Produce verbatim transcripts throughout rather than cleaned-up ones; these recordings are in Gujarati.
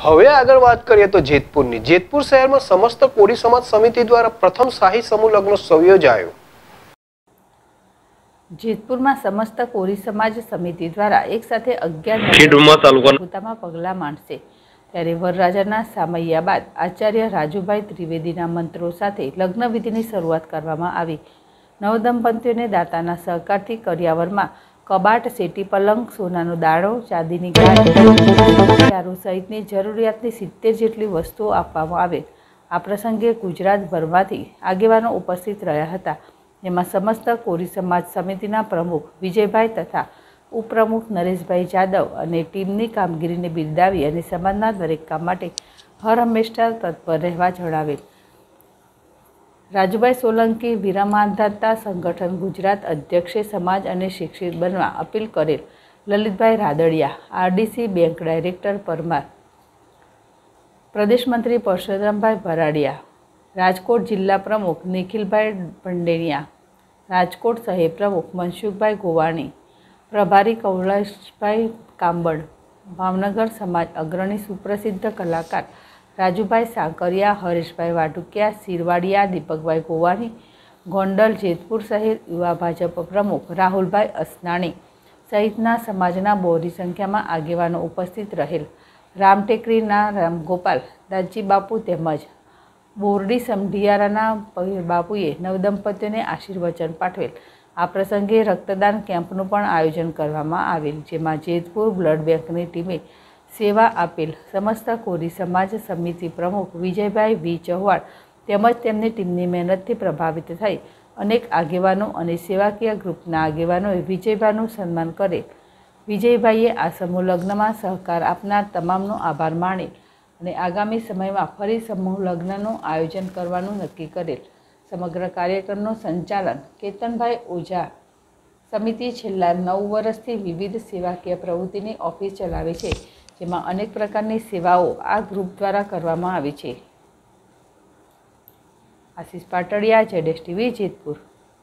હવે આગળ વાત કરીએ તો જેતપુરની જેતપુર શહેરમાં સમસ્ત કોળી સમાજ સમિતિ દ્વારા પ્રથમ શાહી સમૂહ લગ્નોત્સવ યોજાયો। જેતપુરમાં સમસ્ત કોળી સમાજ સમિતિ દ્વારા એક સાથે અગિયાર પગલા માંડશે ત્યારે વરરાજાના સામૈયા બાદ આચાર્ય રાજુભાઈ ત્રિવેદીના મંત્રો સાથે લગ્ન વિધિની શરૂઆત કરવામાં આવી। નવદંપતીઓને દાતાના સહકારથી કરિયાવરમાં કબાટ, સેટી પલંગ, સોનાનો દાણો, ચાંદીની ગાડી સહિતની જરૂરિયાતની સિત્તેર જેટલી વસ્તુઓ આપવામાં આવેલ। આ પ્રસંગે ગુજરાતભરમાંથી આગેવાનો ઉપસ્થિત રહ્યા હતા, જેમાં સમસ્ત કોળી સમાજ સમિતિના પ્રમુખ વિજયભાઈ તથા ઉપપ્રમુખ નરેશભાઈ જાદવ અને ટીમની કામગીરીને બિરદાવી અને સમાજના દરેક કામ માટે હર હંમેશા તત્પર રહેવા જણાવેલ। રાજુભાઈ સોલંકી વિરામાંધાતા સંગઠન ગુજરાત અધ્યક્ષે સમાજ અને શિક્ષિત બનવા અપીલ કરેલ। Lalitbhai Radadiya, RDC bank director Parmar, પ્રદેશ મંત્રી પરસોત્તમભાઈ ભરાડિયા, રાજકોટ જિલ્લા પ્રમુખ નિખિલભાઈ ભંડેરિયા, રાજકોટ શહેર પ્રમુખ મનસુખભાઈ ગોવાણી, પ્રભારી કૌલાશભાઈ કાંબળ, ભાવનગર સમાજ અગ્રણી સુપ્રસિદ્ધ કલાકાર રાજુભાઈ સાંકરિયા, હરેશભાઈ વાટુકિયા, સિરવાડિયા, દીપકભાઈ ગોવાણી, ગોંડલ જેતપુર શહેર યુવા ભાજપ પ્રમુખ રાહુલભાઈ અસનાણી સહિતના સમાજના બહોળી સંખ્યામાં આગેવાનો ઉપસ્થિત રહેલ। રામટેકરીના રામગોપાલ દાજી બાપુ તેમજ બોરડી સમઢિયારાના બાપુએ નવદંપતીઓને આશીર્વચન પાઠવેલ। આ પ્રસંગે રક્તદાન કેમ્પનું પણ આયોજન કરવામાં આવેલ, જેમાં જેતપુર બ્લડ બેંકની ટીમે સેવા આપેલ। સમસ્ત કોળી સમાજ સમિતિ પ્રમુખ વિજયભાઈ વી ચૌહાણ તેમજ તેમની ટીમની મહેનતથી પ્રભાવિત થઈ અનેક આગેવાનો અને સેવાકીય ગ્રુપના આગેવાનોએ વિજયભાઈનું સન્માન કરેલ। વિજયભાઈએ આ સમૂહ લગ્નમાં સહકાર આપનાર તમામનો આભાર માણેલ અને આગામી સમયમાં ફરી સમૂહ લગ્નનું આયોજન કરવાનું નક્કી કરેલ। સમગ્ર કાર્યક્રમનું સંચાલન કેતનભાઈ ઓઝા। સમિતિ છેલ્લા નવ વર્ષથી વિવિધ સેવાકીય પ્રવૃત્તિની ઓફિસ ચલાવે છે, જેમાં અનેક પ્રકારની સેવાઓ આ ગ્રુપ દ્વારા કરવામાં આવી છે। આશીષ પાટડિયા, જેડેશ ટીવી, જેતપુર।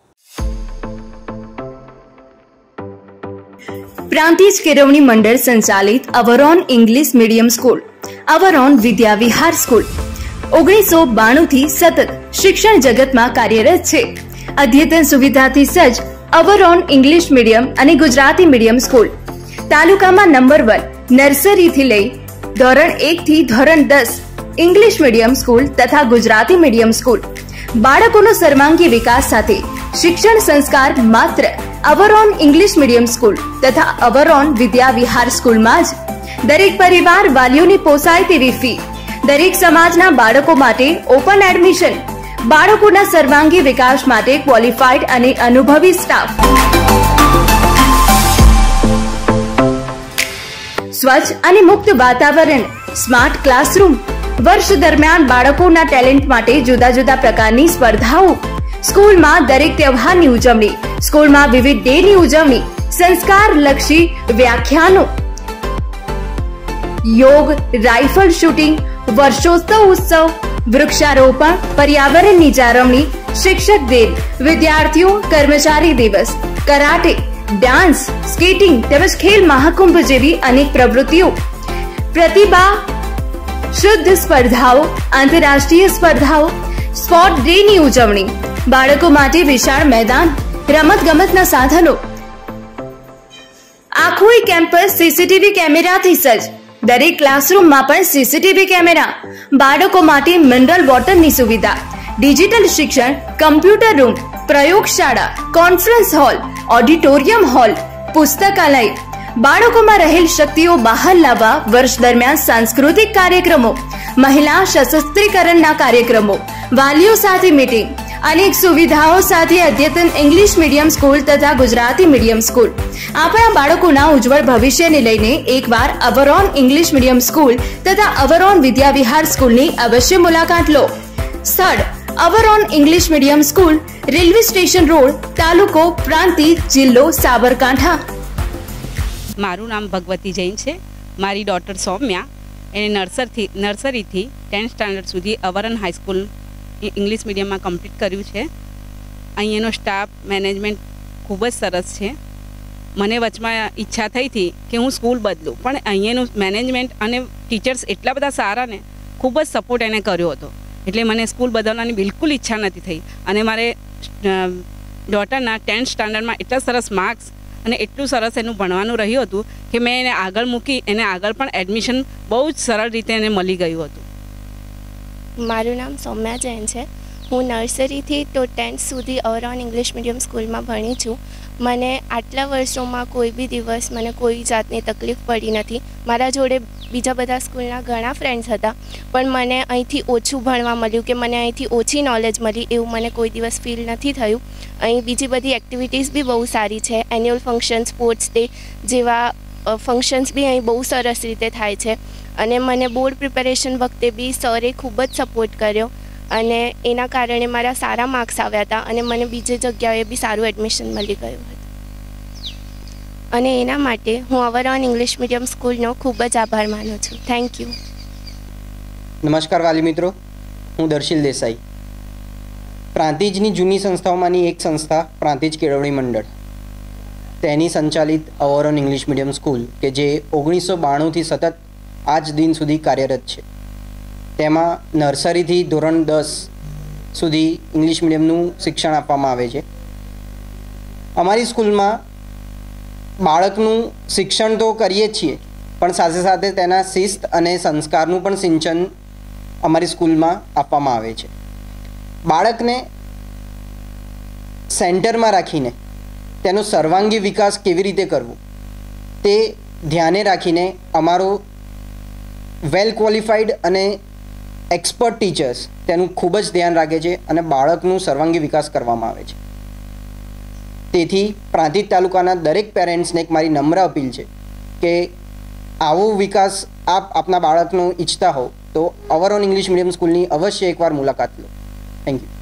પ્રાંતિજ કેળવણી મંડળ સંચાલિત Our Own English medium school, Our Own Vidya Vihar school ઓગણીસો બાણું થી સતત શિક્ષણ જગતમાં કાર્યરત છે। અદ્યતન સુવિધાથી સજ્જ અવરોન ઇંગ્લિશ મીડિયમ અને ગુજરાતી મીડિયમ સ્કૂલ તાલુકામાં નંબર વન, નર્સરીથી લઈ ધોરણ એક થી ધોરણ દસ ઇંગ્લિશ મીડિયમ સ્કૂલ તથા ગુજરાતી મીડિયમ સ્કૂલ। બાળકોનો સર્વાંગી વિકાસ સાથે શિક્ષણ સંસ્કાર માત્ર અવરોન ઇંગ્લિશ મીડિયમ સ્કૂલ તથા અવરોન વિદ્યા વિહાર સ્કૂલમાં જ। દરેક પરિવાર વાલીઓને પોસાય તેવી ફી, દરેક સમાજના બાળકો માટે ઓપન એડમિશન, બાળકોના સર્વાંગી વિકાસ માટે ક્વોલિફાઈડ અને અનુભવી સ્ટાફ, સ્વચ્છ અને મુક્ત વાતાવરણ, સ્માર્ટ ક્લાસરૂમ। વર્ષ દરમિયાન બાળકોના ટેલેન્ટ માટે જુદા જુદા પ્રકારની સ્પર્ધાઓ, સ્કૂલમાં દરેક તહેવારની ઉજવણી, સ્કૂલમાં વિવિધ ડેની ઉજવણી, સંસ્કારલક્ષી વ્યાખ્યાનો, યોગ, રાઇફલ શૂટિંગ, વર્ષોત્સવ ઉત્સવ, વૃક્ષારોપણ, પર્યાવરણની જાળવણી, શિક્ષક દિન, વિદ્યાર્થીઓ કર્મચારી દિવસ, કરાટે, ડાન્સ, સ્કેટિંગ તેમજ ખેલ મહાકુંભ જેવી અનેક પ્રવૃત્તિઓ, પ્રતિભા શુદ્ધ સ્પર્ધાઓ, આંતરરાષ્ટ્રીય સ્પર્ધાઓ, સ્પોર્ટ ડેની ઉજવણી, બાળકો માટે વિશાળ મેદાન, રમત ગમતના સાધનો, આખું કેમ્પસ સીસીટીવી કેમેરાથી સજ્જ, દરેક ક્લાસરૂમમાં પણ સીસીટીવી કેમેરા, બાળકો માટે મિનરલ વોટરની સુવિધા, ડિજિટલ શિક્ષણ, કમ્પ્યુટર રૂમ, પ્રયોગશાળા, કોન્ફરન્સ હોલ, ઓડિટોરિયમ હોલ, પુસ્તકાલય, બાળકોમાં રહેલ શક્તિઓ બહાર લાવવા વર્ષ દરમિયાન સાંસ્કૃતિક કાર્યક્રમો, મહિલા સશક્તિકરણના કાર્યક્રમો, વાલીઓ સાથે મીટિંગ, અનેક સુવિધાઓ સાથે અદ્યતન ઇંગ્લિશ મીડિયમ સ્કૂલ તથા ગુજરાતી મીડિયમ સ્કૂલ। આપણા બાળકોના ઉજ્જવળ ભવિષ્યને લઈને એકવાર અવરોન ઇંગ્લિશ મીડિયમ સ્કૂલ તથા અવરોન વિદ્યા વિહાર સ્કૂલની અવશ્ય મુલાકાત લો। સ્થળ Our Own English medium school, railway station road, તાલુકો પ્રાંતિજ, જિલ્લો સાબરકાંઠા। મારું નામ ભગવતી જૈન છે। મારી ડોટર સૌમ્યા એને નર્સરીથી નર્સરીથી ટેન્થ સ્ટાન્ડર્ડ સુધી અવરોન હાઈસ્કૂલ ઇંગ્લિશ મીડિયમમાં કમ્પ્લીટ કર્યું છે। અહીંયાનો સ્ટાફ મેનેજમેન્ટ ખૂબ જ સરસ છે। મને વચમાં ઈચ્છા થઈ હતી કે હું સ્કૂલ બદલું, પણ અહીંયાનું મેનેજમેન્ટ અને ટીચર્સ એટલા બધા સારા ને ખૂબ જ સપોર્ટ એને કર્યો હતો, એટલે મને સ્કૂલ બદલવાની બિલકુલ ઈચ્છા નથી થઈ. અને મારે ડોટરના ટેન્થ સ્ટાન્ડર્ડમાં એટલા સરસ માર્ક્સ અને એટલું સરસ એનું ભણવાનું રહ્યું હતું કે મેં એને આગળ મૂકી, એને આગળ પણ એડમિશન બહુ જ સરળ રીતે એને મળી ગયું હતું. મારું નામ સૌમ્યા જૈન છે. હું નર્સરીથી તો ટેન્થ સુધી અવરોન ઇંગ્લિશ મીડિયમ સ્કૂલમાં ભણી છું. મને આટલા વર્ષોમાં કોઈ બી દિવસ મને કોઈ જાતની તકલીફ પડી નથી. મારા જોડે બીજા બધા સ્કૂલના ઘણા ફ્રેન્ડ્સ હતા, પણ મને અહીંથી ઓછું ભણવા મળ્યું કે મને અહીંથી ઓછી નોલેજ મળી એવું મને કોઈ દિવસ ફીલ નથી થયું. અહીં બીજી બધી એક્ટિવિટીઝ બી બહુ સારી છે. એન્યુઅલ ફંક્શન, સ્પોર્ટ્સ ડે જેવા ફંક્શન્સ બી અહીં બહુ સરસ રીતે થાય છે. અને મને બોર્ડ પ્રિપેરેશન વખતે બી સરે ખૂબ જ સપોર્ટ કર્યો અને એના કારણે મારા સારા માર્ક્સ આવ્યા હતા અને મને બીજી જગ્યાએ બી સારું એડમિશન મળી ગયું હતું. અને એના માટે હું અવરોન ઇંગ્લિશ મીડિયમ સ્કૂલનો ખૂબ જ આભાર માનું છું. Thank you. નમસ્કાર વાલી મિત્રો, હું દર્શિલ દેસાઈ. પ્રાંતિજની જૂની સંસ્થાઓમાંની એક સંસ્થા પ્રાંતિજ કેળવણી મંડળ, તેની સંચાલિત અવરોન ઇંગ્લિશ મીડિયમ સ્કૂલ કે જે ઓગણીસો બાણુંથી સતત આજ દિન સુધી કાર્યરત છે. તેમાં નર્સરીથી ધોરણ દસ સુધી ઇંગ્લિશ મીડિયમનું શિક્ષણ આપવામાં આવે છે. અમારી સ્કૂલમાં બાળકનું શિક્ષણ તો કરીએ જ છીએ, પણ સાથે સાથે તેના શિસ્ત અને સંસ્કારનું પણ સિંચન અમારી સ્કૂલમાં આપવામાં આવે છે. બાળકને સેન્ટરમાં રાખીને તેનો સર્વાંગી વિકાસ કેવી રીતે કરવો તે ધ્યાને રાખીને અમારો વેલ ક્વોલિફાઈડ અને એક્સપર્ટ ટીચર્સ તેનું ખૂબ જ ધ્યાન રાખે છે અને બાળકનું સર્વાંગી વિકાસ કરવામાં આવે છે. તેથી પ્રાંતિજ તાલુકાના દરેક પેરેન્ટ્સને એક મારી નમ્ર અપીલ છે કે આવો વિકાસ આપ આપના બાળકનો ઈચ્છતા હો તો અવરોન ઇંગ્લિશ મીડિયમ સ્કૂલની અવશ્ય એકવાર મુલાકાત લો. Thank you.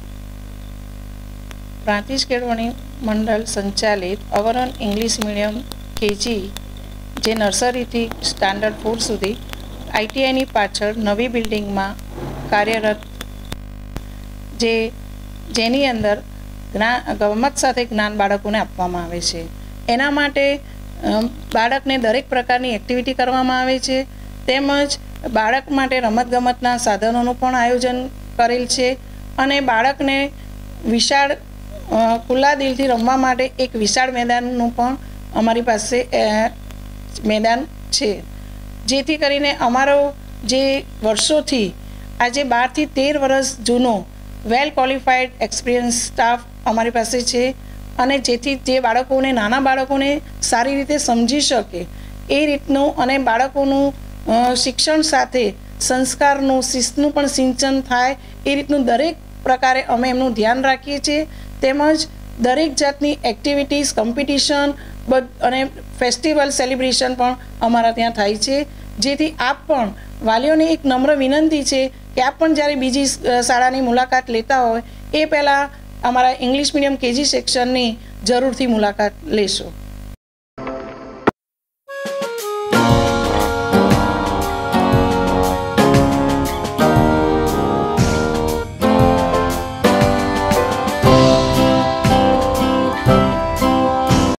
પ્રાંતિજ કેળવણી મંડળ સંચાલિત અવરોન ઇંગ્લિશ મીડિયમ કેજી જે નર્સરીથી સ્ટાન્ડર્ડ ફોર સુધી આઈટીઆઈની પાછળ નવી બિલ્ડિંગમાં કાર્યરત, જે જેની અંદર જ્ઞાન ગમત સાથે જ્ઞાન બાળકોને આપવામાં આવે છે. એના માટે બાળકને દરેક પ્રકારની એક્ટિવિટી કરવામાં આવે છે, તેમજ બાળક માટે રમતગમતના સાધનોનું પણ આયોજન કરેલ છે. અને બાળકને વિશાળ ખુલ્લા દિલથી રમવા માટે એક વિશાળ મેદાનનું પણ અમારી પાસે મેદાન છે, જેથી કરીને અમારો જે વર્ષોથી આજે બારથી તેર વર્ષ જૂનો વેલ ક્વોલિફાઈડ એક્સપિરિયન્સ સ્ટાફ અમારી પાસે છે. અને જેથી જે બાળકોને નાના બાળકોને સારી રીતે સમજી શકે એ રીતનું અને બાળકોનું શિક્ષણ સાથે સંસ્કારનું, શિસ્તનું પણ સિંચન થાય એ રીતનું દરેક પ્રકારે અમે એમનું ધ્યાન રાખીએ છીએ. તેમજ દરેક જાતની એક્ટિવિટીઝ, કોમ્પિટિશન અને ફેસ્ટિવલ સેલિબ્રેશન પણ અમારા ત્યાં થાય છે. જેથી આપ પણ વાલીઓને એક નમ્ર વિનંતી છે કે આપ પણ જ્યારે બીજી શાળાની મુલાકાત લેતા હોય એ પહેલાં અમારા ઇંગ્લિશ મીડિયમ કેજી સેક્શનની જરૂરથી મુલાકાત લેશો.